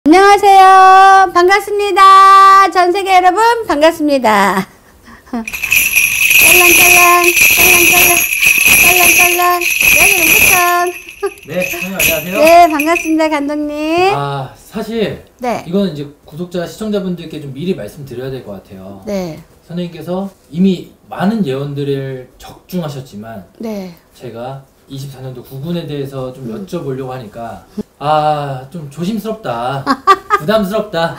안녕하세요. 반갑습니다. 전세계 여러분 반갑습니다. 짤랑짤랑 짤랑짤랑 여기는 부천. 네, 선생님 안녕하세요. 네, 반갑습니다, 감독님. 사실 네. 이거는 이제 구독자, 시청자분들께 좀 미리 말씀드려야 될 것 같아요. 네. 선생님께서 이미 많은 예언들을 적중하셨지만 네. 제가 24년도 구군에 대해서 좀 여쭤보려고 하니까 좀 조심스럽다. 부담스럽다.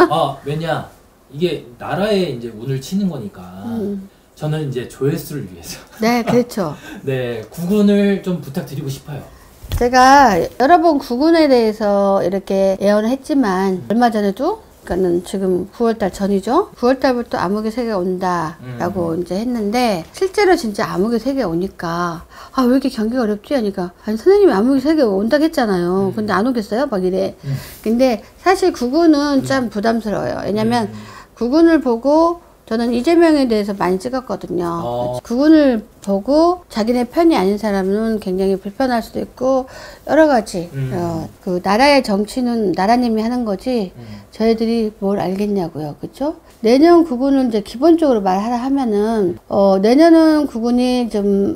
왜냐? 이게 나라에 이제 운을 치는 거니까 저는 이제 조회수를 위해서 네, 그렇죠. 네, 구군을 좀 부탁드리고 싶어요. 제가 여러 번 구군에 대해서 이렇게 예언을 했지만 얼마 전에도 그러니까는 지금 9월달 전이죠. 9월달부터 암흑의 세계가 온다라고 이제 했는데 실제로 진짜 암흑의 세계가 오니까 왜 이렇게 경기가 어렵지? 하니까 아니 선생님이 암흑의 세계가 온다고 했잖아요. 근데 안 오겠어요? 막 이래. 근데 사실 구군은 참 부담스러워요. 왜냐면 구군을 보고 저는 이재명에 대해서 많이 찍었거든요. 그분을 보고 자기네 편이 아닌 사람은 굉장히 불편할 수도 있고 여러 가지 그 나라의 정치는 나라님이 하는 거지 저희들이 뭘 알겠냐고요. 그쵸? 내년 구군은 이제 기본적으로 말하라 하면은 내년은 구군이 좀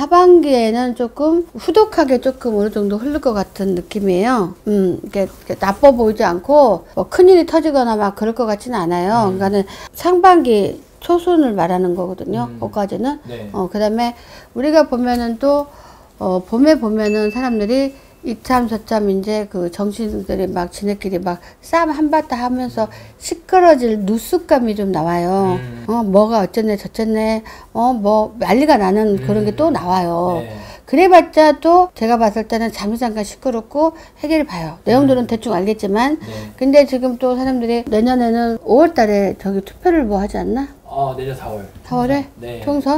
하반기에는 조금 후덕하게 조금 어느 정도 흐를 것 같은 느낌이에요. 이게 나빠 보이지 않고 뭐 큰일이 터지거나 막 그럴 것 같지는 않아요. 그러니까는 상반기 초순을 말하는 거거든요. 거기까지는. 네. 그 다음에 우리가 보면은 또 봄에 보면은 사람들이 이참 저참 이제 그 정신들이 막 지네끼리 막 싸움 한바탕 하면서 시끄러질 누수감이 좀 나와요. 뭐가 어쨌네 저쨌네 뭐 난리가 나는 그런 게 또 나와요. 네. 그래봤자 또 제가 봤을 때는 잠시 잠깐 시끄럽고 해결을 봐요. 내용들은 대충 알겠지만 근데 지금 또 사람들이 내년에는 5월달에 저기 투표를 뭐 하지 않나? 내년 4월. 4월에? 네.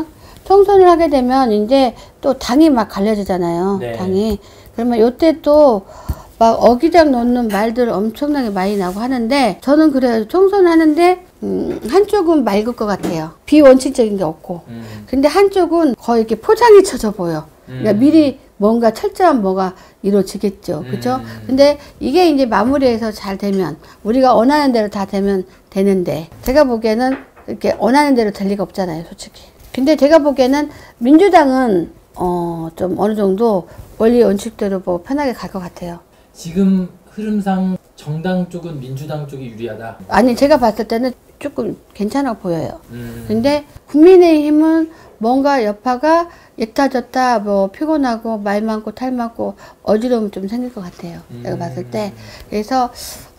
총선을 하게 되면 이제 또 당이 막 갈려지잖아요. 네. 당이. 그러면 요때 또 막 어기장 놓는 말들 엄청나게 많이 나고 하는데 저는 그래요. 총선 하는데 한쪽은 맑을 것 같아요. 비원칙적인 게 없고. 근데 한쪽은 거의 이렇게 포장이 쳐져 보여. 그러니까 미리 뭔가 철저한 뭐가 이루어지겠죠. 그죠? 근데 이게 이제 마무리해서 잘 되면 우리가 원하는 대로 다 되면 되는데 제가 보기에는 이렇게 원하는 대로 될 리가 없잖아요. 솔직히. 근데 제가 보기에는 민주당은 좀 어느 정도 원리 원칙대로 뭐 편하게 갈 것 같아요. 지금 흐름상 정당 쪽은 민주당 쪽이 유리하다. 아니 제가 봤을 때는 조금 괜찮아 보여요. 근데 국민의힘은 뭔가 여파가 예타졌다 뭐 피곤하고 말 많고 탈 많고 어지러움 좀 생길 것 같아요. 제가 봤을 때. 그래서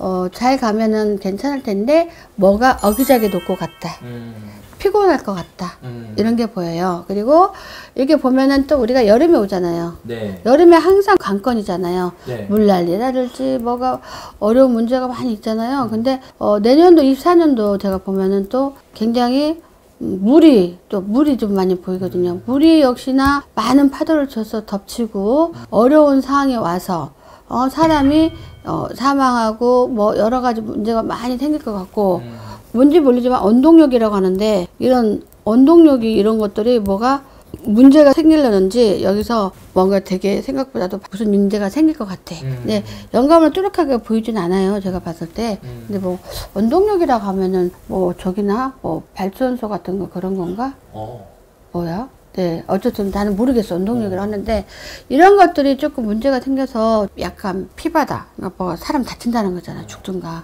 잘 가면은 괜찮을 텐데 뭐가 어기자기 놓고 갔다. 피곤할 것 같다. 이런 게 보여요. 그리고 이렇게 보면은 또 우리가 여름에 오잖아요. 네. 여름에 항상 관건이잖아요. 네. 물난리라든지 뭐가 어려운 문제가 많이 있잖아요. 근데 내년도 24년도 제가 보면은 또 굉장히 물이 좀 많이 보이거든요. 물이 역시나 많은 파도를 쳐서 덮치고 어려운 상황에 와서 사람이 사망하고 뭐 여러 가지 문제가 많이 생길 것 같고 뭔지 모르지만 원동력이라고 하는데 이런 원동력이 이런 것들이 뭐가 문제가 생기려는지 여기서 뭔가 되게 생각보다도 무슨 문제가 생길 것 같아. 근데 영감을 뚜렷하게 보이진 않아요. 제가 봤을 때. 근데 뭐 원동력이라고 하면은 뭐 저기나 뭐 발전소 같은 거 그런 건가? 뭐야? 네, 어쨌든 나는 모르겠어. 원동력이라고 하는데 이런 것들이 조금 문제가 생겨서 약간 피바다. 그러니까 뭐 사람 다친다는 거잖아. 죽든가.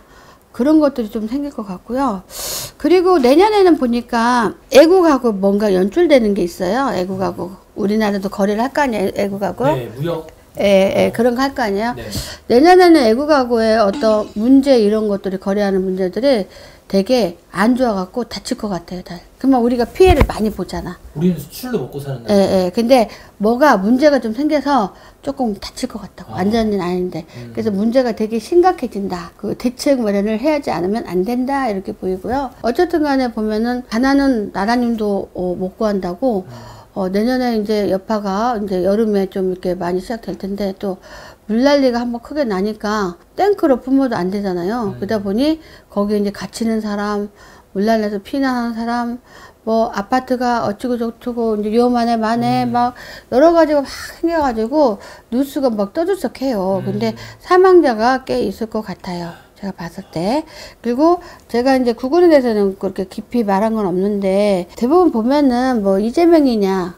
그런 것들이 좀 생길 것 같고요. 그리고 내년에는 보니까 애국하고 뭔가 연출되는 게 있어요. 애국하고. 우리나라도 거래를 할 거 아니에요. 애국하고. 네, 무역. 그런 거 할 거 아니에요. 네. 내년에는 애국하고의 어떤 문제 이런 것들이 거래하는 문제들이 되게 안 좋아갖고 다칠 것 같아요. 그러면 우리가 피해를 많이 보잖아. 우리는 수출로 먹고 사는 나라. 근데 뭐가 문제가 좀 생겨서 조금 다칠 것 같다고. 완전히는 아닌데. 그래서 문제가 되게 심각해진다. 그 대책 마련을 해야지 않으면 안 된다. 이렇게 보이고요. 어쨌든 간에 보면은 가난은 나라님도 못 구한다고. 내년에 이제 여파가 이제 여름에 좀 이렇게 많이 시작될 텐데 또 물난리가 한번 크게 나니까 탱크로 품어도 안 되잖아요. 그러다 보니 거기에 이제 갇히는 사람, 물난리에서 피난하는 사람, 뭐 아파트가 어찌고 저쩌고 이제 요만해 만해 막 여러 가지가 막 생겨가지고 뉴스가 막 떠들썩해요. 근데 사망자가 꽤 있을 것 같아요. 제가 봤을 때. 그리고 제가 이제 구글에 대해서는 그렇게 깊이 말한 건 없는데 대부분 보면은 뭐 이재명이냐,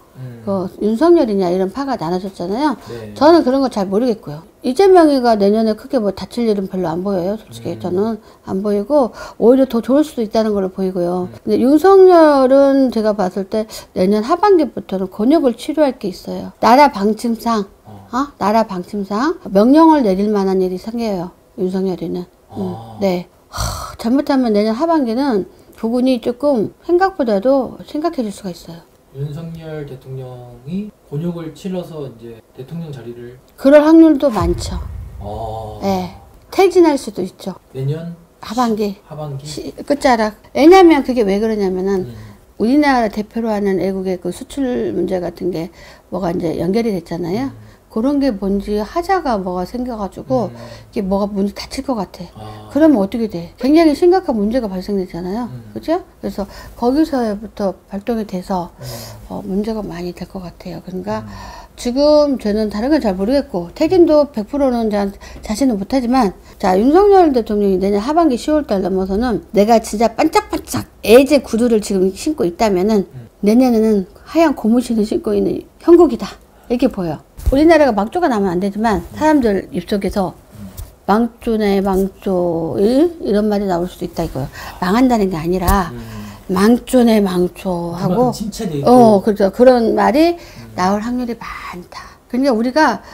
윤석열이냐 이런 파가 나눠졌잖아요. 네. 저는 그런 거 잘 모르겠고요. 이재명이가 내년에 크게 뭐 다칠 일은 별로 안 보여요. 솔직히 저는 안 보이고 오히려 더 좋을 수도 있다는 걸로 보이고요. 근데 윤석열은 제가 봤을 때 내년 하반기부터는 곤욕을 치료할 게 있어요. 나라 방침상, 나라 방침상 명령을 내릴 만한 일이 생겨요. 윤석열이는. 네. 잘못하면 내년 하반기는 부분이 조금 생각보다도 심각해질 수가 있어요. 윤석열 대통령이 곤욕을 치러서 이제 대통령 자리를 그럴 확률도 많죠. 네. 퇴진할 수도 있죠. 내년 하반기. 하반기 끝자락. 왜냐면 그게 왜 그러냐면은 우리나라 대표로 하는 외국의 그 수출 문제 같은 게 뭐가 이제 연결이 됐잖아요. 그런 게 뭔지 하자가 뭐가 생겨가지고 이게 뭐가 문제 닫힐 것 같아. 그러면 어떻게 돼? 굉장히 심각한 문제가 발생되잖아요. 그죠? 그래서 거기서부터 발동이 돼서 문제가 많이 될 것 같아요. 그러니까 지금 저는 다른 건 잘 모르겠고 퇴진도 100%는 자신은 못하지만 자 윤석열 대통령이 내년 하반기 10월달 넘어서는 내가 진짜 반짝반짝 애제 구두를 지금 신고 있다면은 내년에는 하얀 고무신을 신고 있는 형국이다. 이렇게 보여. 우리나라가 망조가 나면 안 되지만 사람들 입속에서 망조네 망조 이런 말이 나올 수도 있다 이거요. 망한다는 게 아니라 망조네 망조하고 그렇죠. 그런 말이 나올 확률이 많다. 그러니까 우리가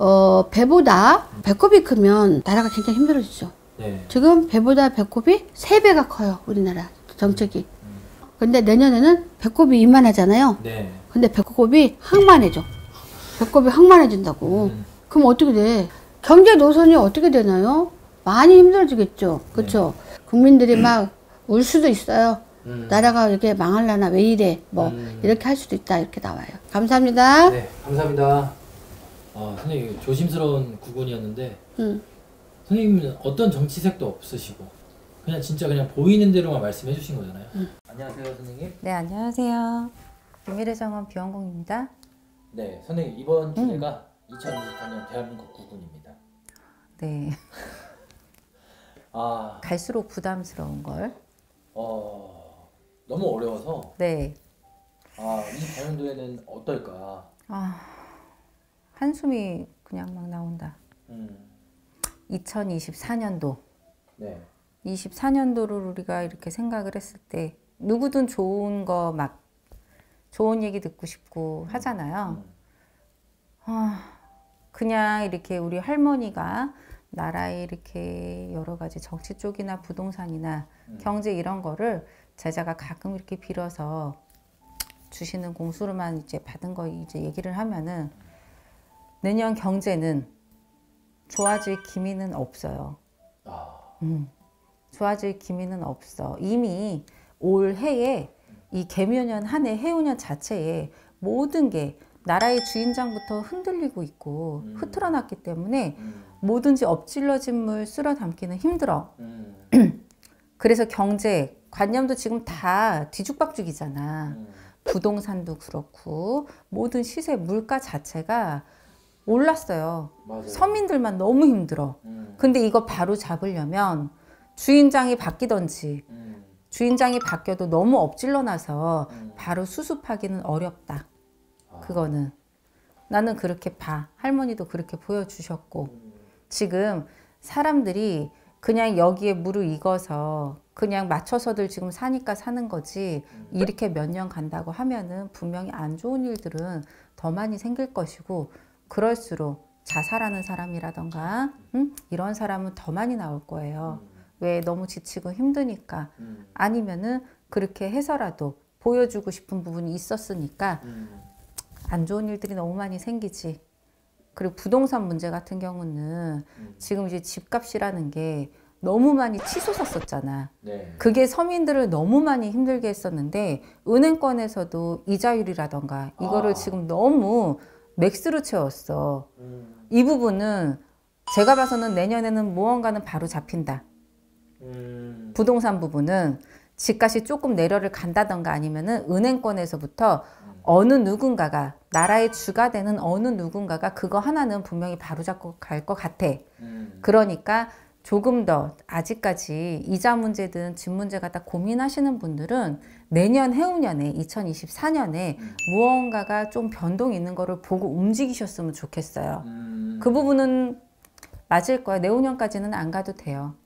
배보다 배꼽이 크면 나라가 굉장히 힘들어지죠. 네. 지금 배보다 배꼽이 3배가 커요. 우리나라 정책이. 근데 내년에는 배꼽이 이만하잖아요. 네. 근데 배꼽이 항만해져. 배꼽이 항만해진다고. 그럼 어떻게 돼? 경제 노선이 어떻게 되나요? 많이 힘들어지겠죠. 그렇죠? 국민들이 막 울 수도 있어요. 나라가 이렇게 망할라나 왜 이래? 뭐 이렇게 할 수도 있다. 이렇게 나와요. 감사합니다. 네, 감사합니다. 선생님 조심스러운 구군이었는데 선생님은 어떤 정치색도 없으시고 그냥 진짜 그냥 보이는 대로만 말씀해 주신 거잖아요. 안녕하세요, 선생님. 네, 안녕하세요. 비밀의 정원 비원공입니다. 네, 선생님 이번 주제가 2024년 대한민국 구군입니다. 네. 갈수록 부담스러운 걸. 너무 어려워서. 네. 이 반년도에는 어떨까? 한숨이 그냥 막 나온다. 2024년도. 네. 24년도를 우리가 이렇게 생각을 했을 때 누구든 좋은 거 막 좋은 얘기 듣고 싶고 하잖아요. 그냥 이렇게 우리 할머니가 나라에 이렇게 여러 가지 정치 쪽이나 부동산이나 경제 이런 거를 제자가 가끔 이렇게 빌어서 주시는 공수로만 이제 받은 거 이제 얘기를 하면은 내년 경제는 좋아질 기미는 없어요. 좋아질 기미는 없어. 이미 올 해에 이 개묘년 한 해 해오년 자체에 모든 게 나라의 주인장부터 흔들리고 있고 흐트러났기 때문에 뭐든지 엎질러진 물 쓸어 담기는 힘들어. 그래서 경제 관념도 지금 다 뒤죽박죽이잖아. 부동산도 그렇고 모든 시세 물가 자체가 올랐어요. 맞아요. 서민들만 너무 힘들어. 근데 이거 바로 잡으려면 주인장이 바뀌던지 주인장이 바뀌어도 너무 엎질러놔서 바로 수습하기는 어렵다. 그거는 나는 그렇게 봐. 할머니도 그렇게 보여주셨고 지금 사람들이 그냥 여기에 무르익어서 그냥 맞춰서들 지금 사니까 사는 거지 이렇게 몇 년 간다고 하면은 분명히 안 좋은 일들은 더 많이 생길 것이고 그럴수록 자살하는 사람이라던가 이런 사람은 더 많이 나올 거예요. 왜? 너무 지치고 힘드니까. 아니면은 그렇게 해서라도 보여주고 싶은 부분이 있었으니까 안 좋은 일들이 너무 많이 생기지. 그리고 부동산 문제 같은 경우는 지금 이제 집값이라는 게 너무 많이 치솟았었잖아. 네. 그게 서민들을 너무 많이 힘들게 했었는데 은행권에서도 이자율이라던가 이거를 지금 너무 맥스로 채웠어. 이 부분은 제가 봐서는 내년에는 무언가는 바로 잡힌다. 부동산 부분은 집값이 조금 내려를 간다던가 아니면은 은행권에서부터 어느 누군가가 나라의 주가 되는 어느 누군가가 그거 하나는 분명히 바로잡고 갈 것 같아. 그러니까 조금 더 아직까지 이자 문제든 집 문제 갖다 고민하시는 분들은 내년 해운년에 2024년에 무언가가 좀 변동이 있는 거를 보고 움직이셨으면 좋겠어요. 그 부분은 맞을 거야. 내후년까지는 안 가도 돼요.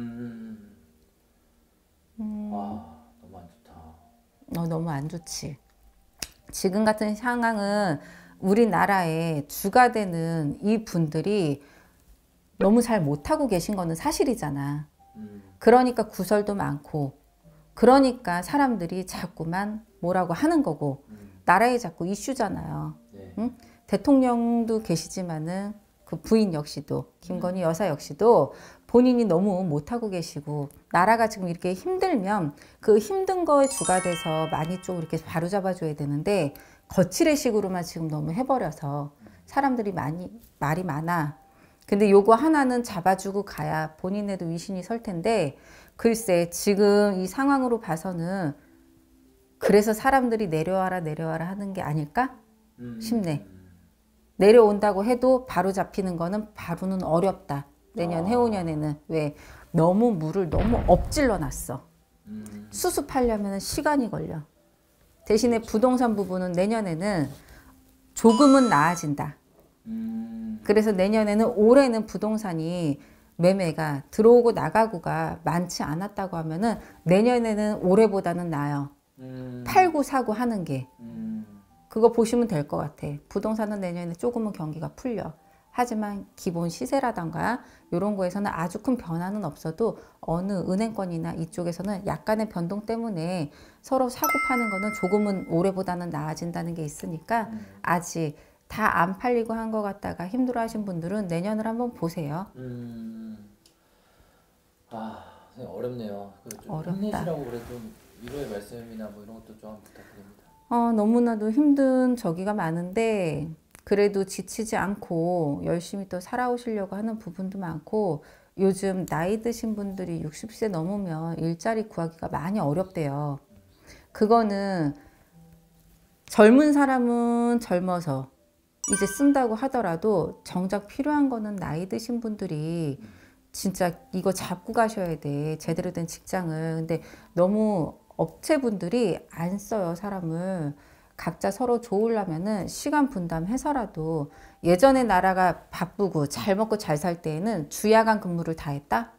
와, 너무 안 좋다. 너무 안 좋지. 지금 같은 상황은 우리나라의 주가 되는 이 분들이 너무 잘 못하고 계신 거는 사실이잖아. 그러니까 구설도 많고, 그러니까 사람들이 자꾸만 뭐라고 하는 거고, 나라에 자꾸 이슈잖아요. 네. 응? 대통령도 계시지만은 그 부인 역시도, 김건희 여사 역시도 본인이 너무 못하고 계시고, 나라가 지금 이렇게 힘들면 그 힘든 거에 주가 돼서 많이 좀 이렇게 바로잡아줘야 되는데, 거칠의식으로만 지금 너무 해버려서 사람들이 말이 많아. 근데 요거 하나는 잡아주고 가야 본인에도 위신이 설 텐데, 글쎄 지금 이 상황으로 봐서는 그래서 사람들이 내려와라 하는 게 아닐까 싶네. 내려온다고 해도 바로 잡히는 거는 바로는 어렵다. 내년 해오년에는. 왜? 너무 물을 너무 엎질러 놨어. 수습하려면 시간이 걸려. 대신에 부동산 부분은 내년에는 조금은 나아진다. 그래서 내년에는 올해는 부동산이 매매가 들어오고 나가고가 많지 않았다고 하면은 내년에는 올해보다는 나아요. 팔고 사고 하는 게. 그거 보시면 될 것 같아. 부동산은 내년에 조금은 경기가 풀려. 하지만 기본 시세라던가 이런 거에서는 아주 큰 변화는 없어도 어느 은행권이나 이쪽에서는 약간의 변동 때문에 서로 사고 파는 거는 조금은 올해보다는 나아진다는 게 있으니까 아직 다 안 팔리고 한 것 같다가 힘들어 하신 분들은 내년을 한번 보세요. 아, 선생님 어렵네요. 좀 어렵다. 힘내시라고 그래 좀 위로의 말씀이나 뭐 이런 것도 좀 부탁드립니다. 너무나도 힘든 저기가 많은데 그래도 지치지 않고 열심히 또 살아오시려고 하는 부분도 많고 요즘 나이 드신 분들이 60세 넘으면 일자리 구하기가 많이 어렵대요. 그거는 젊은 사람은 젊어서 이제 쓴다고 하더라도 정작 필요한 거는 나이 드신 분들이 진짜 이거 잡고 가셔야 돼. 제대로 된 직장을. 근데 너무 업체분들이 안 써요, 사람을. 각자 서로 좋으려면은 시간 분담해서라도 예전에 나라가 바쁘고 잘 먹고 잘 살 때에는 주야간 근무를 다 했다?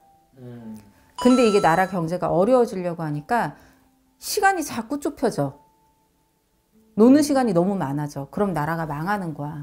근데 이게 나라 경제가 어려워지려고 하니까 시간이 자꾸 좁혀져. 노는 시간이 너무 많아져. 그럼 나라가 망하는 거야.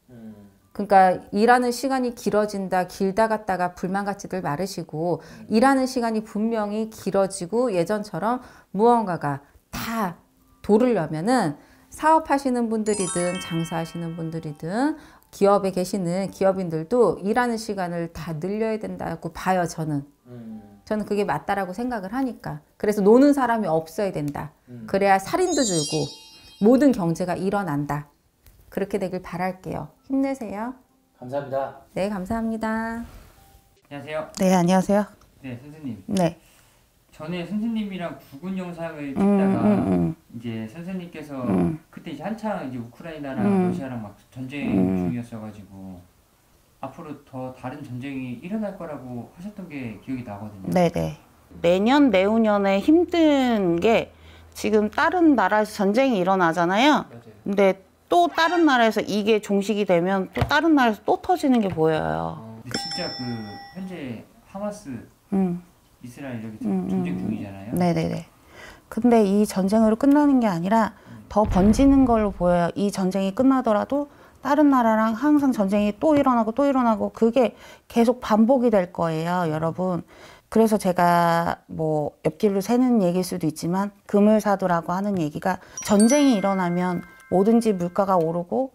그러니까 일하는 시간이 길어진다, 길다 갔다가 불만같이들 마르시고 일하는 시간이 분명히 길어지고 예전처럼 무언가가 다 도르려면은 사업하시는 분들이든 장사하시는 분들이든 기업에 계시는 기업인들도 일하는 시간을 다 늘려야 된다고 봐요, 저는. 저는 그게 맞다라고 생각을 하니까. 그래서 노는 사람이 없어야 된다. 그래야 살인도 줄고 모든 경제가 일어난다. 그렇게 되길 바랄게요. 힘내세요. 감사합니다. 네, 감사합니다. 안녕하세요. 네, 안녕하세요. 네, 선생님. 네. 전에 선생님이랑 구분 영상을 찍다가 이제 선생님께서 그때 이제 한창 이제 우크라이나랑 러시아랑 막 전쟁 중이었어가지고 앞으로 더 다른 전쟁이 일어날 거라고 하셨던 게 기억이 나거든요. 네네. 내년, 내후년에 힘든 게 지금 다른 나라에서 전쟁이 일어나잖아요. 맞아요. 근데 또 다른 나라에서 이게 종식이 되면 또 다른 나라에서 또 터지는 게 보여요. 근데 진짜 그 현재 하마스, 음. 이스라엘 여기 전쟁 중이잖아요. 네네네. 근데 이 전쟁으로 끝나는 게 아니라 더 번지는 걸로 보여요. 이 전쟁이 끝나더라도 다른 나라랑 항상 전쟁이 또 일어나고 그게 계속 반복이 될 거예요, 여러분. 그래서 제가 뭐 옆길로 새는 얘기일 수도 있지만 금을사도라고 하는 얘기가 전쟁이 일어나면 뭐든지 물가가 오르고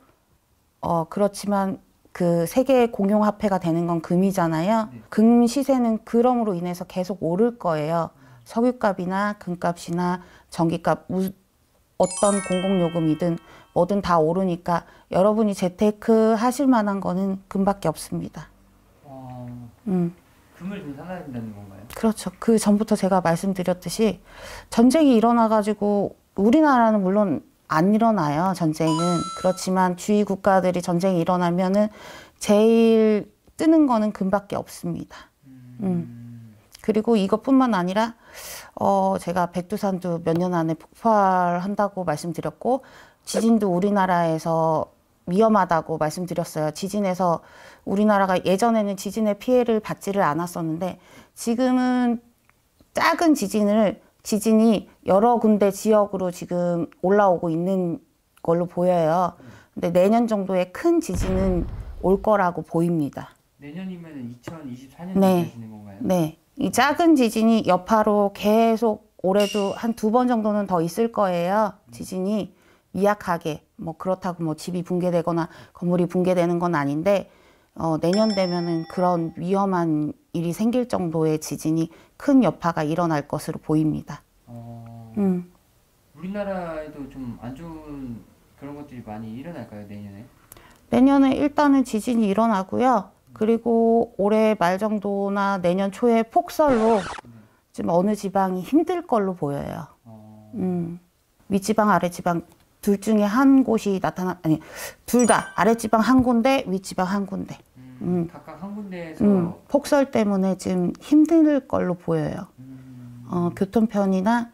그렇지만 그 세계의 공용화폐가 되는 건 금이잖아요. 금 시세는 그럼으로 인해서 계속 오를 거예요. 석유값이나 금값이나 전기값, 어떤 공공요금이든 뭐든 다 오르니까 여러분이 재테크 하실 만한 거는 금밖에 없습니다. 금을 좀 사놔야 된다는 건가요? 그렇죠. 그 전부터 제가 말씀드렸듯이 전쟁이 일어나가지고 우리나라는 물론 안 일어나요. 전쟁은. 그렇지만 주위 국가들이 전쟁이 일어나면은 제일 뜨는 거는 금밖에 없습니다. 그리고 이것뿐만 아니라 제가 백두산도 몇 년 안에 폭발한다고 말씀드렸고 지진도 우리나라에서 위험하다고 말씀드렸어요. 지진에서 우리나라가 예전에는 지진의 피해를 받지를 않았었는데 지금은 작은 지진이 여러 군데 지역으로 지금 올라오고 있는 걸로 보여요. 근데 내년 정도에 큰 지진은 올 거라고 보입니다. 내년이면 2024년 네. 되시는 건가요? 네. 이 작은 지진이 여파로 계속 올해도 한 2번 정도는 더 있을 거예요. 지진이 미약하게 뭐 그렇다고 뭐 집이 붕괴되거나 건물이 붕괴되는 건 아닌데 내년 되면은 그런 위험한 일이 생길 정도의 지진이 큰 여파가 일어날 것으로 보입니다. 우리나라에도 좀 안 좋은 그런 것들이 많이 일어날까요, 내년에? 내년에 일단은 지진이 일어나고요. 그리고 올해 말 정도나 내년 초에 폭설로 지금 어느 지방이 힘들 걸로 보여요. 윗지방, 아랫지방 둘 중에 한 곳이 둘 다 아랫지방 한 군데, 윗지방 한 군데. 각각 한 군데에서 폭설 때문에 지금 힘들 걸로 보여요. 교통편이나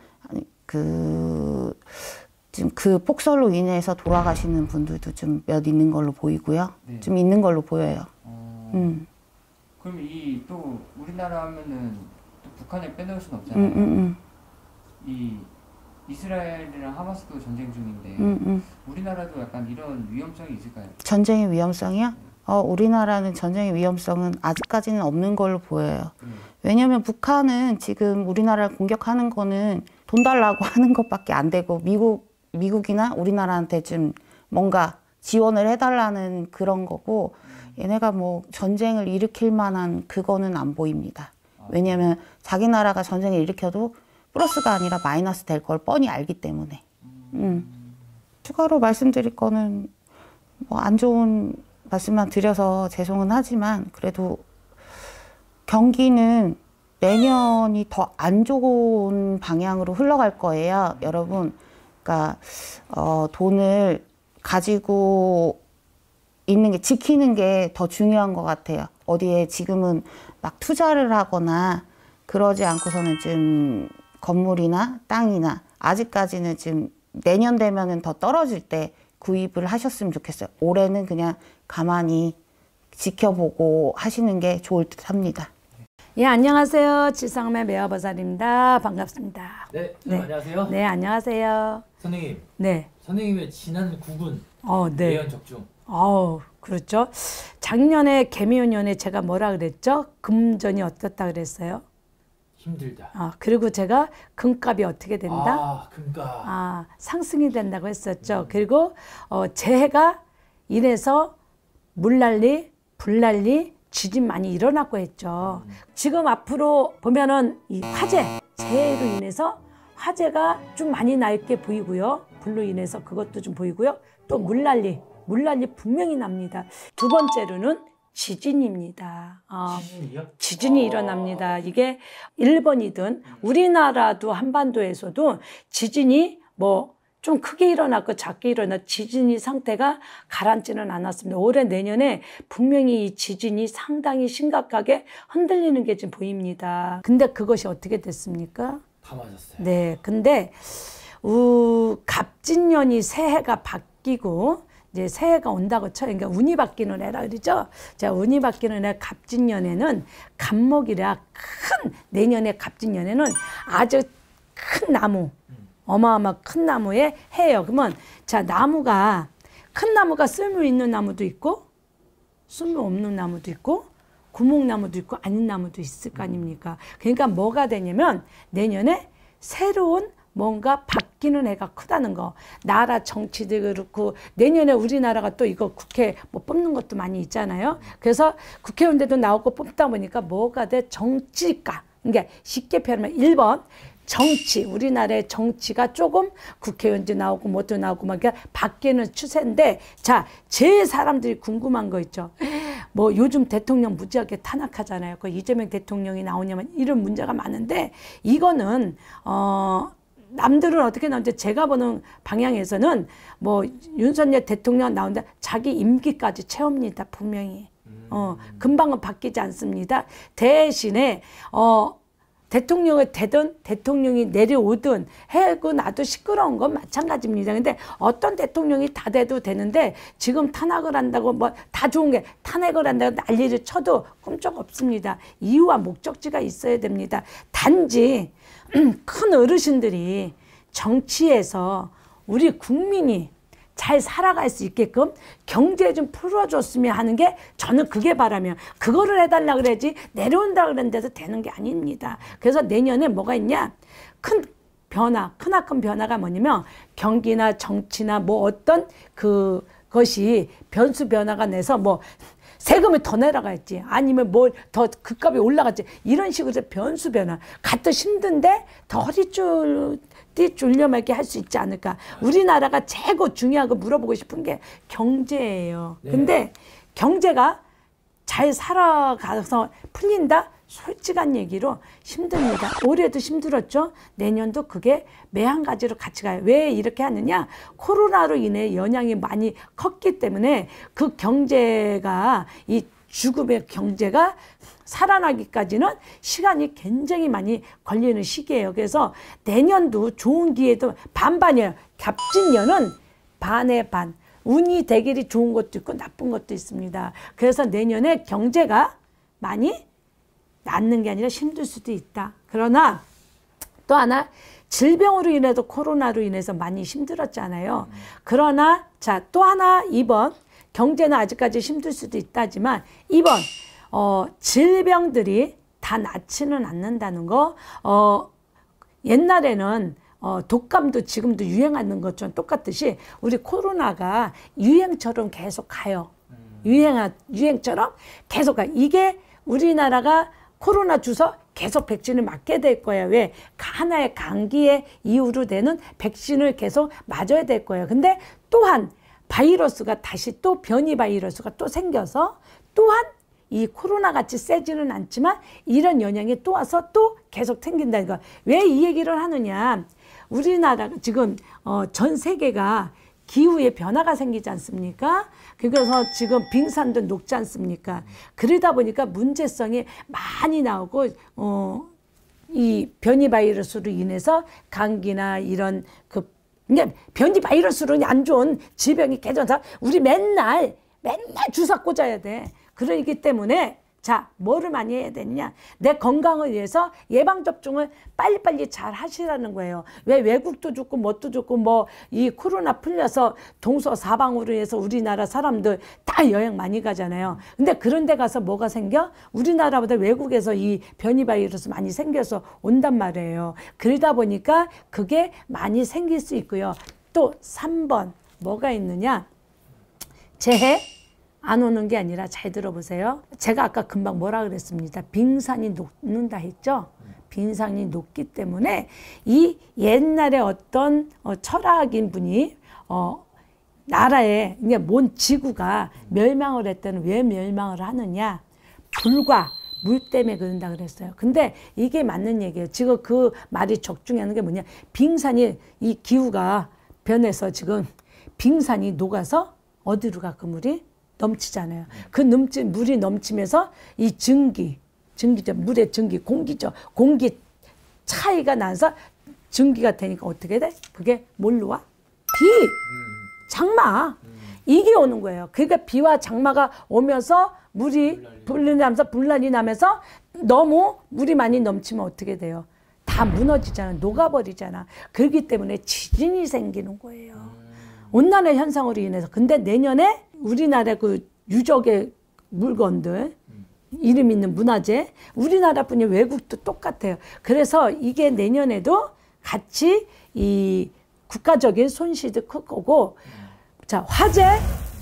지금 그 폭설로 인해서 돌아가시는 분들도 좀 몇 있는 걸로 보이고요. 네. 좀 있는 걸로 보여요. 그럼 이 또 우리나라 하면은 또 북한을 빼놓을 수는 없잖아요. 이 이스라엘이랑 하마스도 전쟁 중인데 우리나라도 약간 이런 위험성이 있을까요? 전쟁의 위험성이요? 우리나라는 전쟁의 위험성은 아직까지는 없는 걸로 보여요. 왜냐하면 북한은 지금 우리나라를 공격하는 거는 돈 달라고 하는 것밖에 안 되고 미국이나 우리나라한테 좀 뭔가 지원을 해달라는 그런 거고 얘네가 뭐 전쟁을 일으킬 만한 그거는 안 보입니다. 왜냐하면 자기 나라가 전쟁을 일으켜도 플러스가 아니라 마이너스 될 걸 뻔히 알기 때문에. 추가로 말씀드릴 거는 뭐 안 좋은 말씀만 드려서 죄송은 하지만 그래도 경기는 내년이 더 안 좋은 방향으로 흘러갈 거예요, 여러분. 그러니까 돈을 가지고 있는 게 지키는 게 더 중요한 것 같아요. 어디에 지금은 막 투자를 하거나 그러지 않고서는 좀 건물이나 땅이나 아직까지는 지금 내년 되면은 더 떨어질 때 구입을 하셨으면 좋겠어요. 올해는 그냥 가만히 지켜보고 하시는 게 좋을 듯 합니다. 예, 안녕하세요. 칠성매 매화보살입니다. 반갑습니다. 네, 선생님 안녕하세요. 네, 안녕하세요. 선생님, 네. 선생님의 지난 9군 네. 예언 적중. 그렇죠. 작년에 개미운년에 제가 뭐라 그랬죠? 금전이 어떻다 그랬어요? 힘들다. 그리고 제가 금값이 어떻게 된다? 금값. 상승이 된다고 했었죠. 그리고 재해가 인해서 물난리, 불난리, 지진 많이 일어났고 했죠. 지금 앞으로 보면은 이 화재, 재해로 인해서 화재가 좀 많이 나 있게 보이고요. 불로 인해서 그것도 좀 보이고요. 또 물난리 분명히 납니다. 두 번째로는 지진입니다. 지진이요? 지진이 일어납니다. 이게 일본이든 우리나라도 한반도에서도 지진이 뭐 좀 크게 일어났고 작게 일어나 지진이 상태가 가라앉지는 않았습니다. 올해 내년에 분명히 이 지진이 상당히 심각하게 흔들리는 게 지금 보입니다. 근데 그것이 어떻게 됐습니까? 다 맞았어요. 네, 근데 갑진년이 새해가 바뀌고 이제 새해가 온다고 쳐요. 그러니까 운이 바뀌는 해라 그러죠. 자, 운이 바뀌는 해 갑진년에는 갑목이라 내년에 갑진년에는 아주 큰 나무, 어마어마 큰 나무의 해예요. 그러면 자, 나무가 큰 나무가 쓸모 있는 나무도 있고 쓸모 없는 나무도 있고 구목나무도 있고 아닌 나무도 있을 거 아닙니까? 그러니까 뭐가 되냐면 내년에 새로운 뭔가 바뀌는 해가 크다는 거. 나라 정치도 그렇고 내년에 우리나라가 또 이거 국회 뭐 뽑는 것도 많이 있잖아요. 그래서 국회의원들도 나오고 뽑다 보니까 뭐가 돼? 정치가. 그러니까 쉽게 표현하면 1번 정치, 우리나라의 정치가 조금 국회의원도 나오고 뭐도 나오고 막 바뀌는 추세인데, 자, 제 사람들이 궁금한 거 있죠. 뭐 요즘 대통령 무지하게 탄핵하잖아요. 그 이재명 대통령이 나오냐면 이런 문제가 많은데, 이거는 남들은 어떻게 나오는지 제가 보는 방향에서는 뭐 윤석열 대통령 나온다 자기 임기까지 채웁니다. 분명히. 금방은 바뀌지 않습니다. 대신에 대통령이 되든 대통령이 내려오든 해고 나도 시끄러운 건 마찬가지입니다. 근데 어떤 대통령이 다 돼도 되는데 지금 탄핵을 한다고 뭐 다 좋은 게 탄핵을 한다고 난리를 쳐도 꼼짝없습니다. 이유와 목적지가 있어야 됩니다. 단지 큰 어르신들이 정치에서 우리 국민이 잘 살아갈 수 있게끔 경제 좀 풀어줬으면 하는 게 저는 그게 바라면, 그거를 해달라 그래야지 내려온다 그랬는데도 되는 게 아닙니다. 그래서 내년에 뭐가 있냐, 큰 변화, 크나큰 변화가 뭐냐면 경기나 정치나 뭐 어떤 그것이 변수 변화가 내서 뭐 세금을 더 내려갈지 아니면 뭘 더 금값이 올라갈지 이런 식으로 변수 변화, 갖다 힘든데 더 허리띠 졸려말게 할 수 있지 않을까. 우리나라가 최고 중요하고 물어보고 싶은 게 경제예요. 네. 근데 경제가 잘 살아가서 풀린다? 솔직한 얘기로 힘듭니다. 올해도 힘들었죠. 내년도 그게 매한 가지로 같이 가요. 왜 이렇게 하느냐, 코로나로 인해 영향이 많이 컸기 때문에 그 경제가, 이 죽음의 경제가 살아나기까지는 시간이 굉장히 많이 걸리는 시기예요. 그래서 내년도 좋은 기회도 반반이에요. 갑진년은 반의 반. 운이 되길이 좋은 것도 있고 나쁜 것도 있습니다. 그래서 내년에 경제가 많이 낫는 게 아니라 힘들 수도 있다. 그러나 또 하나, 질병으로 인해서, 코로나로 인해서 많이 힘들었잖아요. 그러나 자, 또 하나, 이번 경제는 아직까지 힘들 수도 있다지만 이번 질병들이 다 낫지는 않는다는 거. 옛날에는 독감도 지금도 유행하는 것처럼 똑같듯이 우리 코로나가 유행처럼 계속 가요. 유행처럼 계속 가요. 이게 우리나라가 코로나 주서 계속 백신을 맞게 될 거예요. 왜? 하나의 감기의 이유로 되는 백신을 계속 맞아야 될 거예요. 근데 또한 바이러스가 다시 또 변이 바이러스가 또 생겨서 또한 이 코로나 같이 세지는 않지만 이런 영향이 또 와서 또 계속 생긴다는 거. 왜 이 얘기를 하느냐. 우리나라 지금 전 세계가 기후에 변화가 생기지 않습니까? 그래서 지금 빙산도 녹지 않습니까? 그러다 보니까 문제성이 많이 나오고 이 변이 바이러스로 인해서 감기나 이런 그냥 변이 바이러스로 안 좋은 질병이 계속해서 우리 맨날 주사 꽂아야 돼. 그러기 때문에 자, 뭐를 많이 해야 되느냐, 내 건강을 위해서 예방접종을 빨리빨리 잘 하시라는 거예요. 왜? 외국도 좋고 뭣도 좋고 뭐 이 코로나 풀려서 동서사방으로 해서 우리나라 사람들 다 여행 많이 가잖아요. 근데 그런 데 가서 뭐가 생겨? 우리나라보다 외국에서 이 변이 바이러스 많이 생겨서 온단 말이에요. 그러다 보니까 그게 많이 생길 수 있고요. 또 3번 뭐가 있느냐, 재해 안 오는 게 아니라, 잘 들어보세요. 제가 아까 금방 뭐라 그랬습니다. 빙산이 녹는다 했죠. 빙산이 녹기 때문에 이 옛날에 어떤 철학인 분이 나라에 뭔 지구가 멸망을 했다는, 왜 멸망을 하느냐, 불과 물 때문에 그런다 그랬어요. 근데 이게 맞는 얘기예요. 지금 그 말이 적중하는 게 뭐냐, 빙산이, 이 기후가 변해서 지금 빙산이 녹아서 어디로 가? 그 물이 넘치잖아요. 그 물이 넘치면서 이 증기죠. 물의 증기, 공기죠. 공기 차이가 나서 증기가 되니까 어떻게 돼? 그게 뭘로 와? 비, 장마. 이게 오는 거예요. 그러니까 비와 장마가 오면서 물이 분란이 나면서 너무 물이 많이 넘치면 어떻게 돼요? 다 무너지잖아. 녹아버리잖아. 그렇기 때문에 지진이 생기는 거예요. 온난화 현상으로 인해서. 근데 내년에 우리나라 그 유적의 물건들, 이름 있는 문화재, 우리나라뿐이 외국도 똑같아요. 그래서 이게 내년에도 같이 이 국가적인 손실도 클 거고, 자, 화재,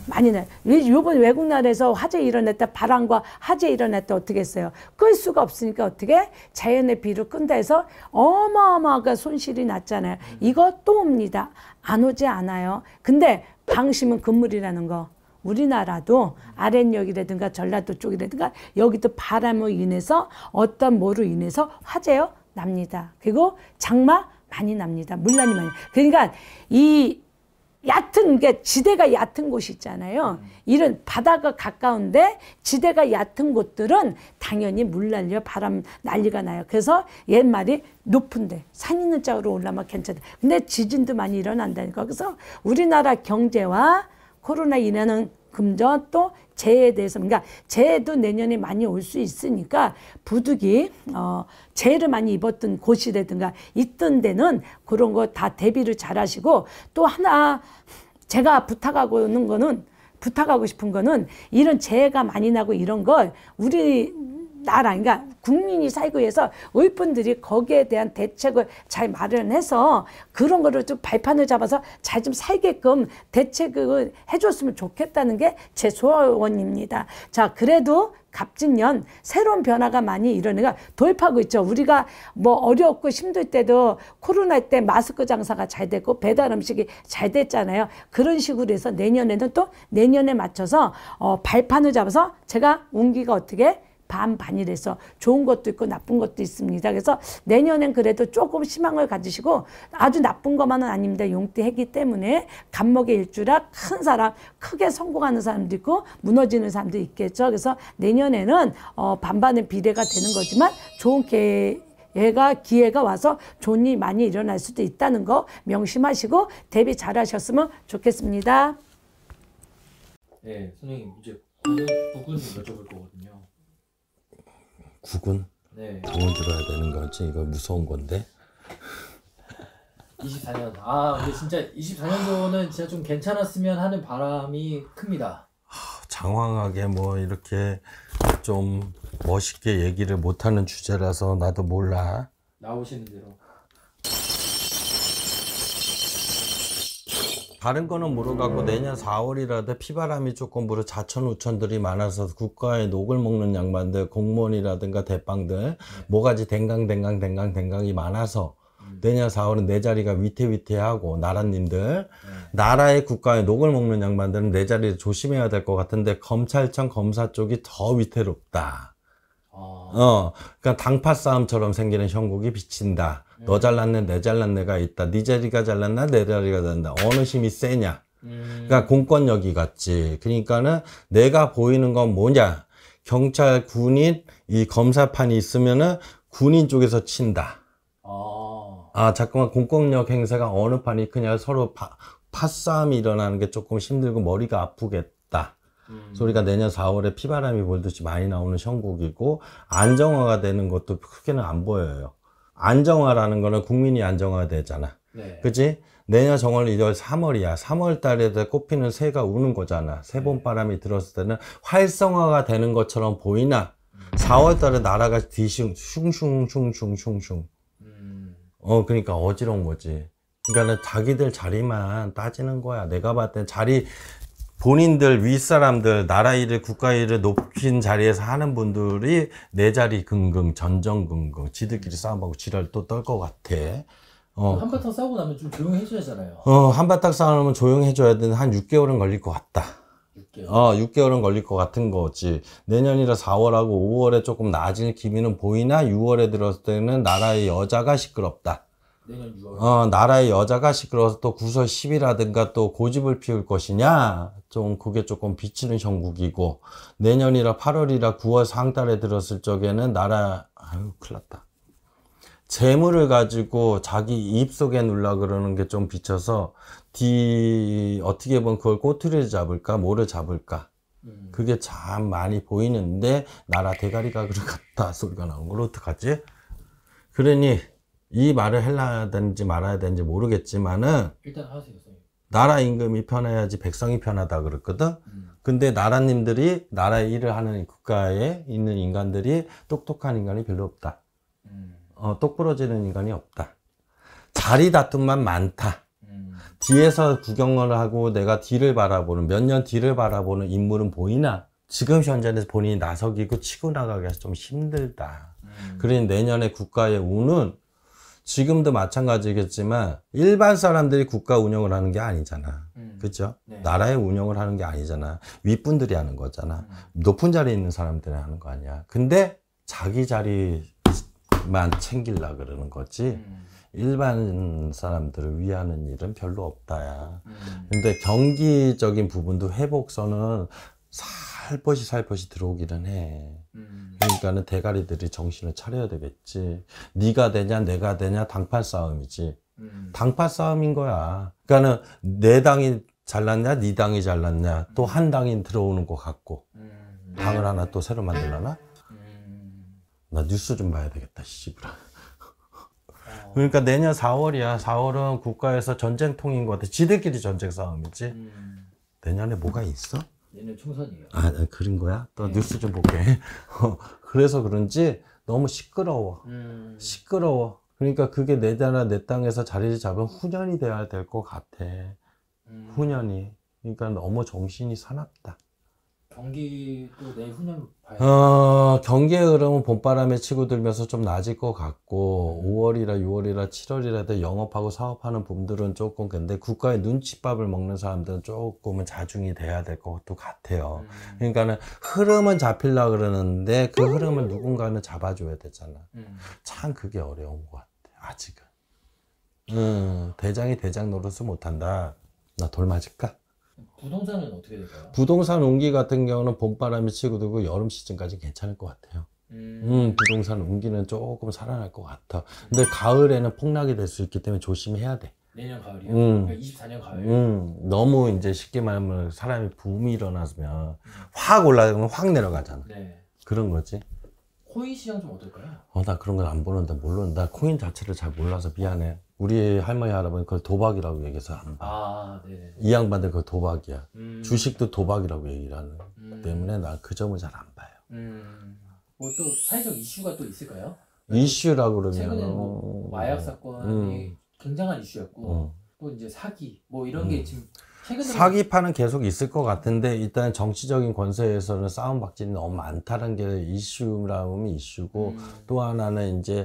많이 나요. 요번 외국 나라에서 화재 일어났다, 바람과 화재 일어났다 어떻게 했어요? 끌 수가 없으니까 어떻게? 자연의 비를 끈다 해서 어마어마하게 손실이 났잖아요. 이거 또 옵니다. 안 오지 않아요. 근데 방심은 금물이라는 거. 우리나라도 아랫역이라든가 전라도 쪽이라든가 여기도 바람으로 인해서 어떤 뭐로 인해서 화재요 납니다. 그리고 장마 많이 납니다. 물난이 많이. 그러니까 이 얕은 게 지대가 얕은 곳이 있잖아요. 이런 바다가 가까운데 지대가 ят은 곳들은 당연히 물 날려 바람 난리가 나요. 그래서 옛말이 높은데 산 있는 쪽으로 올라면 괜찮다. 근데 지진도 많이 일어난다니까. 그래서 우리나라 경제와 코로나 인하는 금전 또 재해에 대해서 그러니까 재해도 내년에 많이 올 수 있으니까 부득이 재해를 많이 입었던 곳이라든가 있던 데는 그런 거 다 대비를 잘 하시고 또 하나 제가 부탁하고 싶은 거는 이런 재해가 많이 나고 이런 걸 우리나라 그러니까 국민이 살고 해서 의분들이 거기에 대한 대책을 잘 마련해서 그런 거를 좀 발판을 잡아서 잘 좀 살게끔 대책을 해줬으면 좋겠다는 게 제 소원입니다. 자, 그래도 갑진년 새로운 변화가 많이 일어나가 도입하고 있죠. 우리가 뭐 어렵고 힘들 때도 코로나 때 마스크 장사가 잘 됐고 배달 음식이 잘 됐잖아요. 그런 식으로 해서 내년에는 또 내년에 맞춰서 발판을 잡아서 제가 운기가 어떻게 반반이라서 좋은 것도 있고 나쁜 것도 있습니다. 그래서 내년엔 그래도 조금 희망을 가지시고 아주 나쁜 것만은 아닙니다. 용띠했기 때문에 간목의 일주라 큰 사람, 크게 성공하는 사람도 있고 무너지는 사람도 있겠죠. 그래서 내년에는 반반의 비례가 되는 거지만 좋은 기회가 와서 좋은 일이 많이 일어날 수도 있다는 거 명심하시고 대비 잘 하셨으면 좋겠습니다. 네, 선생님 이제 부근 여쭤볼 거거든요. 국은? 네. 당을 들어야 되는 거지. 이거 무서운 건데. 24년. 근데 진짜 24년도는 진짜 좀 괜찮았으면 하는 바람이 큽니다. 장황하게 뭐 이렇게 좀 멋있게 얘기를 못하는 주제라서 나도 몰라. 나오시는 대로. 다른 거는 모르겠고 내년 4월이라도 피바람이 조금 불어 자천우천들이 많아서 국가의 녹을 먹는 양반들, 공무원이라든가 대빵들 뭐가지 댕강이 많아서 내년 4월은 내 자리가 위태위태하고 나라님들 나라의 국가의 녹을 먹는 양반들은 내 자리를 조심해야 될 것 같은데 검찰청 검사 쪽이 더 위태롭다. 그러니까 당파 싸움처럼 생기는 형국이 비친다. 너 잘났네, 내 잘났네가 있다. 네 자리가 잘났나, 내 자리가 잘났나. 어느 힘이 세냐. 그러니까 공권력이 같지. 그러니까는 내가 보이는 건 뭐냐. 경찰, 군인, 이 검사판이 있으면은 군인 쪽에서 친다. 잠깐만 공권력 행사가 어느 판이 크냐. 서로 파싸움이 일어나는 게 조금 힘들고 머리가 아프겠다. 소리가 내년 4월에 피바람이 불듯이 많이 나오는 형국이고 안정화가 되는 것도 크게는 안 보여요. 안정화라는 거는 국민이 안정화되잖아. 네. 그치? 내년 정월 2월 3월이야. 3월 달에 꽃피는 새가 우는 거잖아. 새봄바람이 들었을 때는 활성화가 되는 것처럼 보이나 4월 달에 나라가 슝슝슝슝슝슝. 그러니까 어지러운 거지. 그러니까는 자기들 자리만 따지는 거야. 내가 봤을 땐 자리 본인들 윗사람들 나라 일을 국가 일을 높인 자리에서 하는 분들이 내 자리 긍긍 전전긍긍 지들끼리 싸움하고 지랄 또 떨 것 같아. 한바탕 싸우고 나면 좀 조용해져야잖아요. 한바탕 싸우면 조용해져야 되는 한 6개월은 걸릴 것 같다. 6개월? 6개월은 걸릴 것 같은 거지. 내년이라 4월하고 5월에 조금 나아질 기미는 보이나 6월에 들었을 때는 나라의 여자가 시끄럽다. 내년 6월. 나라의 여자가 시끄러워서 또 구설 10이라든가 또 고집을 피울 것이냐? 좀 그게 조금 비치는 형국이고 내년이라 8월이라 9월 상달에 들었을 적에는 아유 큰일 났다. 재물을 가지고 자기 입속에 눌러 그러는 게 좀 비쳐서 어떻게 보면 그걸 꼬투리를 잡을까 뭐를 잡을까 그게 참 많이 보이는데 나라 대가리가 그러겠다 소리가 나온 걸 어떡하지? 그러니 이 말을 해야 되는지 말아야 되는지 모르겠지만은 일단 하세요, 선생님. 나라 임금이 편해야지 백성이 편하다 그랬거든. 근데 나라님들이 나라의 일을 하는 국가에 있는 인간들이 똑똑한 인간이 별로 없다. 똑부러지는 인간이 없다. 자리 다툼만 많다. 뒤에서 구경을 하고 내가 뒤를 바라보는, 몇 년 뒤를 바라보는 인물은 보이나? 지금 현재는 본인이 나서기고 치고 나가기가 좀 힘들다. 그러니 내년에 국가의 운은 지금도 마찬가지겠지만 일반 사람들이 국가 운영을 하는 게 아니잖아. 그죠? 네. 나라의 운영을 하는 게 아니잖아. 윗분들이 하는 거잖아. 높은 자리에 있는 사람들이 하는 거 아니야. 근데 자기 자리만 챙기려고 그러는 거지. 일반 사람들을 위하는 일은 별로 없다야. 근데 경기적인 부분도 회복선은 살포시 들어오기는 해. 그러니까는 대가리들이 정신을 차려야 되겠지. 네가 되냐 내가 되냐 당판 싸움이지. 당판 싸움인 거야. 그러니까는 내 당이 잘났냐 네 당이 잘났냐 또 한 당이 들어오는 것 같고 당을 하나 또 새로 만들려나? 나 뉴스 좀 봐야 되겠다 씨부라. 그러니까 내년 4월이야. 4월은 국가에서 전쟁통인 것 같아. 지들끼리 전쟁 싸움이지. 내년에 뭐가 있어? 내년 총선이에요. 아, 그런 거야? 또 뉴스 좀 볼게. 그래서 그런지 너무 시끄러워. 시끄러워. 그러니까 그게 내 나라 내 땅에서 자리를 잡은 후년이 돼야 될 것 같아. 후년이. 그러니까 너무 정신이 사납다. 경기도 내후년 봐야 경기의 흐름은 봄바람에 치고 들면서 좀 낮을 것 같고 5월이라 6월이라 7월이라 영업하고 사업하는 분들은 조금 근데 국가의 눈칫밥을 먹는 사람들은 조금은 자중이 돼야 될 것도 같아요. 그러니까는 흐름은 잡히려고 그러는데 그 흐름을 누군가는 잡아줘야 되잖아. 참 그게 어려운 것 같아 아직은. 대장이 대장 노릇을 못한다. 나 돌 맞을까? 부동산은 어떻게 될까요? 부동산 운기 같은 경우는 봄바람이 치고 들고 여름 시즌까지 괜찮을 것 같아요. 부동산 운기는 조금 살아날 것 같아. 근데 가을에는 폭락이 될 수 있기 때문에 조심해야 돼. 내년 가을이요? 그러니까 24년 가을. 너무 이제 쉽게 말하면 사람이 붐이 일어나면 확 올라가면 확 내려가잖아. 네. 그런 거지. 코인 시장 좀 어떨까요? 나 그런 건 안 보는데 모르는데 나 코인 자체를 잘 몰라서 미안해. 우리 할머니 할아버지 그걸 도박이라고 얘기해서 안 봐. 아, 네. 이 양반들 그거 도박이야. 주식도 도박이라고 얘기를 하는 때문에 나 그 점을 잘 안 봐요. 뭐 또 사회적 이슈가 또 있을까요? 이슈라고 그러면 최근에 뭐 마약 사건이 굉장한 이슈였고 또 이제 사기 뭐 이런 게 지금 최근에 사기파는 계속 있을 것 같은데 일단 정치적인 권세에서는 싸움 박질이 너무 많다는 게 이슈라면 이슈고 또 하나는 이제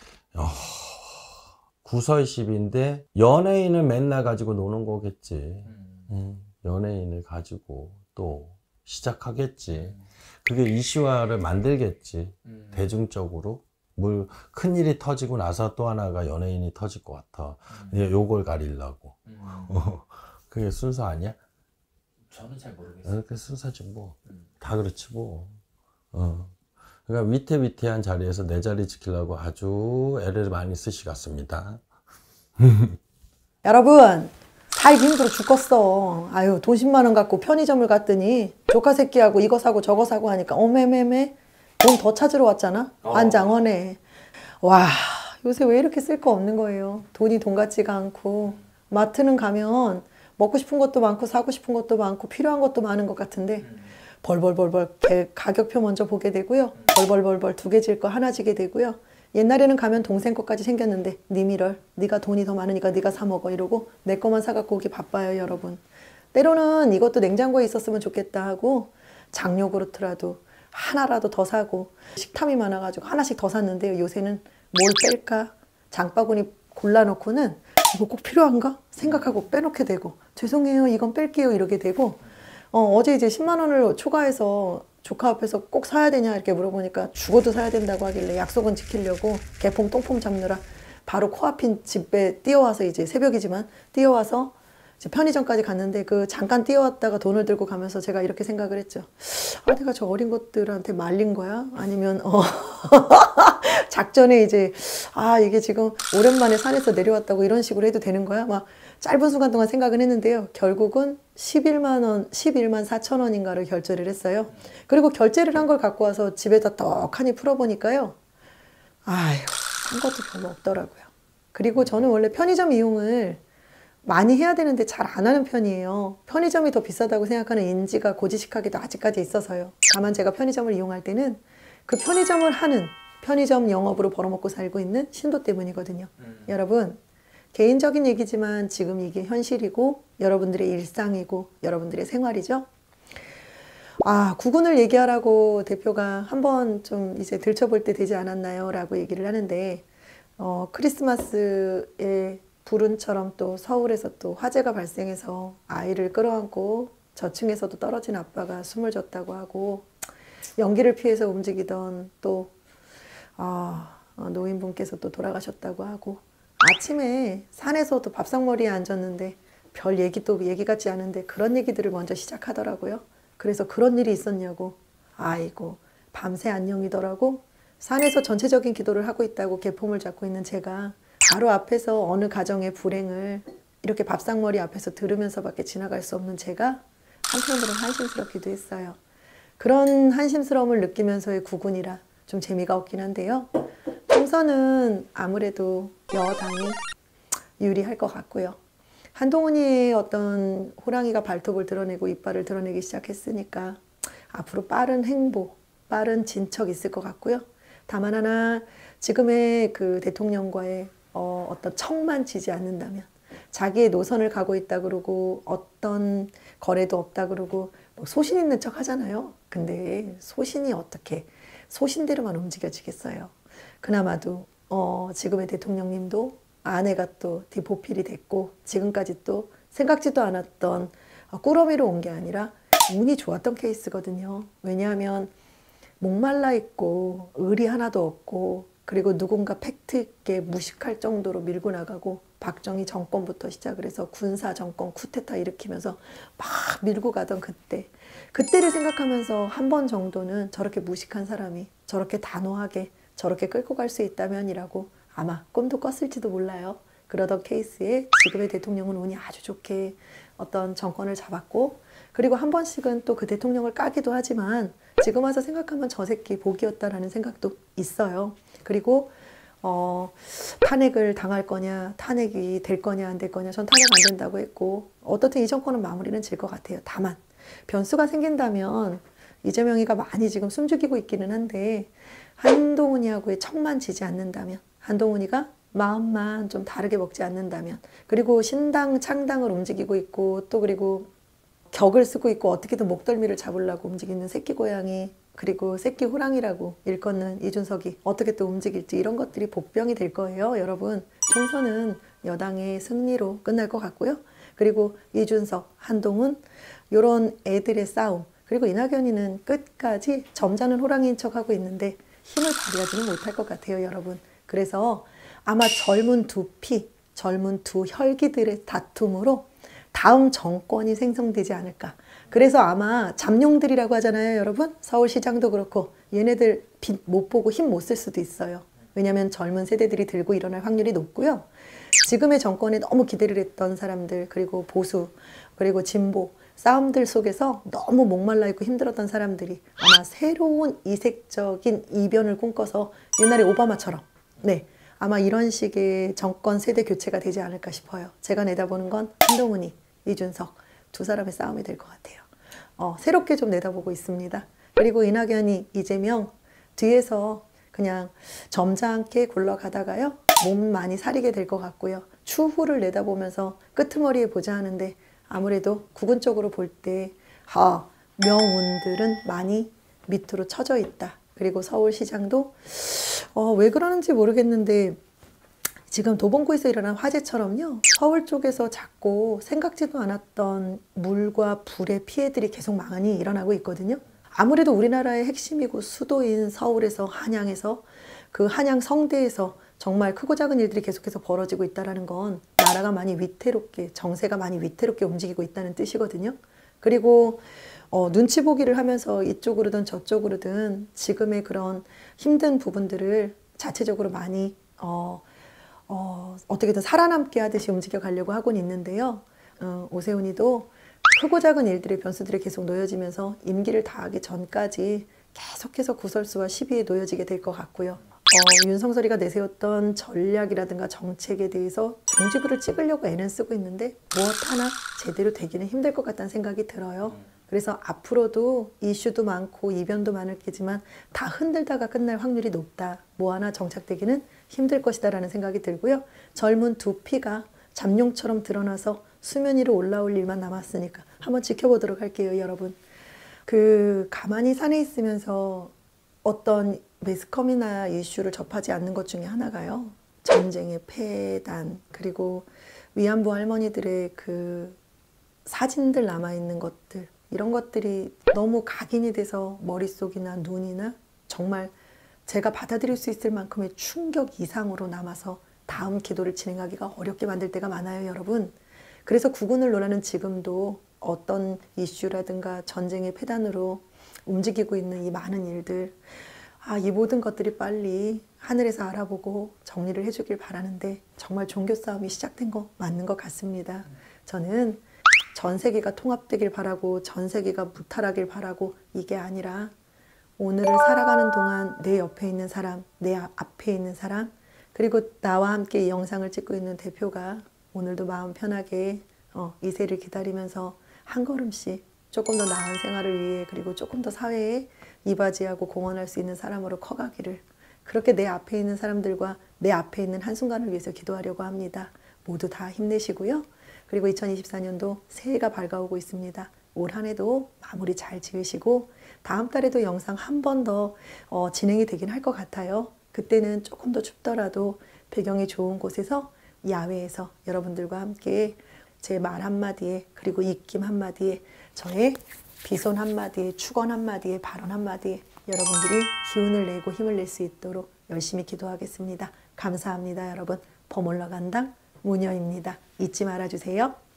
구설십인데 연예인을 맨날 가지고 노는 거겠지. 연예인을 가지고 또 시작하겠지. 그게 이슈화를 만들겠지. 대중적으로. 큰일이 터지고 나서 또 하나가 연예인이 터질 것 같아. 요걸 가리려고. 그게 순서 아니야? 저는 잘 모르겠어요. 그 순서지 뭐. 다 그렇지 뭐. 그러니까 위태위태한 자리에서 내 자리 지키려고 아주 애를 많이 쓰시겠습니다. 여러분 살기 힘들어 죽겠어. 아유 돈 10만 원 갖고 편의점을 갔더니 조카 새끼하고 이거 사고 저거 사고 하니까 어메메메 돈 더 찾으러 왔잖아. 안장원에. 와 요새 왜 이렇게 쓸 거 없는 거예요. 돈이 돈 같지가 않고 마트는 가면 먹고 싶은 것도 많고 사고 싶은 것도 많고 필요한 것도 많은 것 같은데 벌벌벌벌 가격표 먼저 보게 되고요. 벌벌벌벌 2개 질 거 하나 지게 되고요. 옛날에는 가면 동생 것까지 생겼는데 니미럴 네가 돈이 더 많으니까 네가 사 먹어 이러고 내 거만 사갖고 오기 바빠요 여러분. 때로는 이것도 냉장고에 있었으면 좋겠다 하고 장요그루트라도 하나라도 더 사고 식탐이 많아가지고 하나씩 더 샀는데요. 요새는 뭘 뺄까 장바구니 골라놓고는 이거 꼭 필요한가 생각하고 빼놓게 되고 죄송해요 이건 뺄게요 이러게 되고 어제 이제 10만 원을 초과해서 조카 앞에서 꼭 사야 되냐 이렇게 물어보니까 죽어도 사야 된다고 하길래 약속은 지키려고 개폼 똥폼 잡느라 바로 코앞인 집에 뛰어와서 이제 새벽이지만 뛰어와서 이제 편의점까지 갔는데 그 잠깐 뛰어왔다가 돈을 들고 가면서 제가 이렇게 생각을 했죠. 아 내가 저 어린 것들한테 말린 거야? 아니면 작전에 이제 이게 지금 오랜만에 산에서 내려왔다고 이런 식으로 해도 되는 거야? 막 짧은 순간 동안 생각은 했는데요. 결국은 11만 4천 원인가를 결제를 했어요. 그리고 결제를 한 걸 갖고 와서 집에다 떡하니 풀어보니까요. 아휴, 한 것도 별로 없더라고요. 그리고 저는 원래 편의점 이용을 많이 해야 되는데 잘 안 하는 편이에요. 편의점이 더 비싸다고 생각하는 인지가 고지식하게도 아직까지 있어서요. 다만 제가 편의점을 이용할 때는 그 편의점을 하는 편의점 영업으로 벌어먹고 살고 있는 신도 때문이거든요. 여러분 개인적인 얘기지만 지금 이게 현실이고 여러분들의 일상이고 여러분들의 생활이죠. 아, 구군을 얘기하라고 대표가 한번 좀 이제 들춰볼 때 되지 않았나요? 라고 얘기를 하는데 크리스마스의 불운처럼 또 서울에서 또 화재가 발생해서 아이를 끌어안고 저층에서도 떨어진 아빠가 숨을 졌다고 하고 연기를 피해서 움직이던 또 노인분께서 또 돌아가셨다고 하고 아침에 산에서도 밥상머리에 앉았는데 별 얘기도 얘기 같지 않은데 그런 얘기들을 먼저 시작하더라고요. 그래서 그런 일이 있었냐고 아이고 밤새 안녕이더라고 산에서 전체적인 기도를 하고 있다고 개폼을 잡고 있는 제가 바로 앞에서 어느 가정의 불행을 이렇게 밥상머리 앞에서 들으면서밖에 지나갈 수 없는 제가 한편으로는 한심스럽기도 했어요. 그런 한심스러움을 느끼면서의 구군이라 좀 재미가 없긴 한데요. 총선은 아무래도 여당이 유리할 것 같고요. 한동훈이의 어떤 호랑이가 발톱을 드러내고 이빨을 드러내기 시작했으니까 앞으로 빠른 행보, 빠른 진척이 있을 것 같고요. 다만 하나 지금의 그 대통령과의 어떤 척만 지지 않는다면 자기의 노선을 가고 있다 그러고 어떤 거래도 없다 그러고 뭐 소신 있는 척 하잖아요. 근데 소신이 어떻게 소신대로만 움직여지겠어요. 그나마도 지금의 대통령님도 아내가 또 디보필이 됐고 지금까지 또 생각지도 않았던 꾸러미로 온 게 아니라 운이 좋았던 케이스거든요. 왜냐하면 목말라 있고 의리 하나도 없고 그리고 누군가 팩트 있게 무식할 정도로 밀고 나가고 박정희 정권부터 시작을 해서 군사 정권 쿠데타 일으키면서 막 밀고 가던 그때를 생각하면서 한 번 정도는 저렇게 무식한 사람이 저렇게 단호하게 저렇게 끌고 갈 수 있다면이라고 아마 꿈도 꿨을지도 몰라요. 그러던 케이스에 지금의 대통령은 운이 아주 좋게 어떤 정권을 잡았고 그리고 한 번씩은 또 그 대통령을 까기도 하지만 지금 와서 생각하면 저 새끼 복이었다라는 생각도 있어요. 그리고 탄핵을 당할 거냐 탄핵이 될 거냐 안 될 거냐 전 탄핵 안 된다고 했고 어떻든 이 정권은 마무리는 질 것 같아요. 다만 변수가 생긴다면 이재명이가 많이 지금 숨죽이고 있기는 한데 한동훈이하고의 척만 지지 않는다면 한동훈이가 마음만 좀 다르게 먹지 않는다면 그리고 신당 창당을 움직이고 있고 또 그리고 격을 쓰고 있고 어떻게든 목덜미를 잡으려고 움직이는 새끼 고양이 그리고 새끼 호랑이라고 일컫는 이준석이 어떻게 또 움직일지 이런 것들이 복병이 될 거예요. 여러분 총선은 여당의 승리로 끝날 것 같고요. 그리고 이준석, 한동훈 이런 애들의 싸움 그리고 이낙연이는 끝까지 점잖은 호랑이인 척하고 있는데 힘을 발휘하지는 못할 것 같아요. 여러분 그래서 아마 젊은 두 피, 젊은 두 혈기들의 다툼으로 다음 정권이 생성되지 않을까. 그래서 아마 잠룡들이라고 하잖아요. 여러분 서울시장도 그렇고 얘네들 빛 못 보고 힘 못 쓸 수도 있어요. 왜냐하면 젊은 세대들이 들고 일어날 확률이 높고요. 지금의 정권에 너무 기대를 했던 사람들 그리고 보수 그리고 진보 싸움들 속에서 너무 목말라 있고 힘들었던 사람들이 아마 새로운 이색적인 이변을 꿈꿔서 옛날에 오바마처럼 네 아마 이런 식의 정권 세대 교체가 되지 않을까 싶어요. 제가 내다보는 건 한동훈이 이준석 두 사람의 싸움이 될 것 같아요. 새롭게 좀 내다보고 있습니다. 그리고 이낙연이 이재명 뒤에서 그냥 점잖게 굴러가다가요. 몸 많이 사리게 될 것 같고요. 추후를 내다보면서 끄트머리에 보자 하는데 아무래도 구군 쪽으로 볼 때 명운들은 많이 밑으로 처져 있다. 그리고 서울시장도 왜 그러는지 모르겠는데 지금 도봉구에서 일어난 화재처럼요. 서울 쪽에서 자꾸 생각지도 않았던 물과 불의 피해들이 계속 많이 일어나고 있거든요. 아무래도 우리나라의 핵심이고 수도인 서울에서 한양에서 그 한양 성대에서 정말 크고 작은 일들이 계속해서 벌어지고 있다는 건 나라가 많이 위태롭게 정세가 많이 위태롭게 움직이고 있다는 뜻이거든요. 그리고 눈치 보기를 하면서 이쪽으로든 저쪽으로든 지금의 그런 힘든 부분들을 자체적으로 많이 어떻게든 살아남게 하듯이 움직여 가려고 하고는 있는데요. 오세훈이도 크고 작은 일들의 변수들이 계속 놓여지면서 임기를 다하기 전까지 계속해서 구설수와 시비에 놓여지게 될 것 같고요. 윤석열이가 내세웠던 전략이라든가 정책에 대해서 종지부를 찍으려고 애는 쓰고 있는데 무엇 하나 제대로 되기는 힘들 것 같다는 생각이 들어요. 그래서 앞으로도 이슈도 많고 이변도 많을 게지만 다 흔들다가 끝날 확률이 높다. 뭐 하나 정착되기는 힘들 것이다 라는 생각이 들고요. 젊은 두피가 잠룡처럼 드러나서 수면 위로 올라올 일만 남았으니까 한번 지켜보도록 할게요, 여러분. 가만히 산에 있으면서 어떤 매스컴이나 이슈를 접하지 않는 것 중에 하나가요. 전쟁의 폐단, 그리고 위안부 할머니들의 사진들 남아있는 것들, 이런 것들이 너무 각인이 돼서 머릿속이나 눈이나 정말 제가 받아들일 수 있을 만큼의 충격 이상으로 남아서 다음 기도를 진행하기가 어렵게 만들 때가 많아요, 여러분. 그래서 국운을 논하는 지금도 어떤 이슈라든가 전쟁의 폐단으로 움직이고 있는 이 많은 일들, 이 모든 것들이 빨리 하늘에서 알아보고 정리를 해주길 바라는데 정말 종교 싸움이 시작된 거 맞는 것 같습니다. 저는 전 세계가 통합되길 바라고 전 세계가 무탈하길 바라고 이게 아니라 오늘을 살아가는 동안 내 옆에 있는 사람, 내 앞에 있는 사람, 그리고 나와 함께 이 영상을 찍고 있는 대표가 오늘도 마음 편하게 이 새를 기다리면서 한 걸음씩 조금 더 나은 생활을 위해 그리고 조금 더 사회에 이바지하고 공헌할 수 있는 사람으로 커가기를, 그렇게 내 앞에 있는 사람들과 내 앞에 있는 한순간을 위해서 기도하려고 합니다. 모두 다 힘내시고요. 그리고 2024년도 새해가 밝아오고 있습니다. 올 한 해도 마무리 잘 지으시고 다음 달에도 영상 한 번 더 진행이 되긴 할 것 같아요. 그때는 조금 더 춥더라도 배경이 좋은 곳에서 야외에서 여러분들과 함께 제 말 한마디에 그리고 입김 한마디에 저의 비손 한마디에 축원 한마디에 발언 한마디에 여러분들이 기운을 내고 힘을 낼 수 있도록 열심히 기도하겠습니다. 감사합니다, 여러분. 범 올라간당 무녀입니다. 잊지 말아주세요.